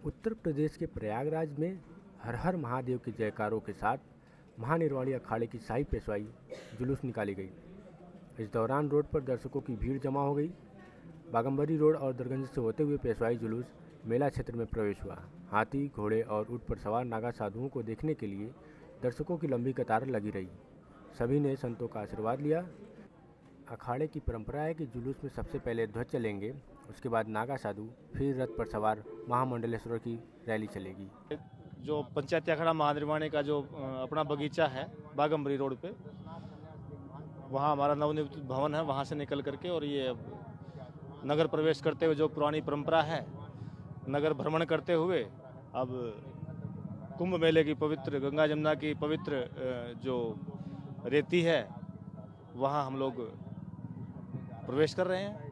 उत्तर प्रदेश के प्रयागराज में हर हर महादेव के जयकारों के साथ महानिर्वाणी अखाड़े की शाही पेशवाई जुलूस निकाली गई। इस दौरान रोड पर दर्शकों की भीड़ जमा हो गई। बागंबरी रोड और दरगंज से होते हुए पेशवाई जुलूस मेला क्षेत्र में प्रवेश हुआ। हाथी, घोड़े और ऊंट पर सवार नागा साधुओं को देखने के लिए दर्शकों की लंबी कतार लगी रही। सभी ने संतों का आशीर्वाद लिया। अखाड़े की परंपरा है कि जुलूस में सबसे पहले ध्वज चलेंगे, उसके बाद नागा साधु, फिर रथ पर सवार महामंडलेश्वर की रैली चलेगी। जो पंचायती अखाड़ा महानिर्वाणी का जो अपना बगीचा है बागंबरी रोड पे, वहाँ हमारा नवनिर्मित भवन है, वहाँ से निकल करके और ये नगर प्रवेश करते हुए जो पुरानी परंपरा है, नगर भ्रमण करते हुए अब कुंभ मेले की पवित्र गंगा जमुना की पवित्र जो रेती है वहाँ हम लोग प्रवेश कर रहे हैं।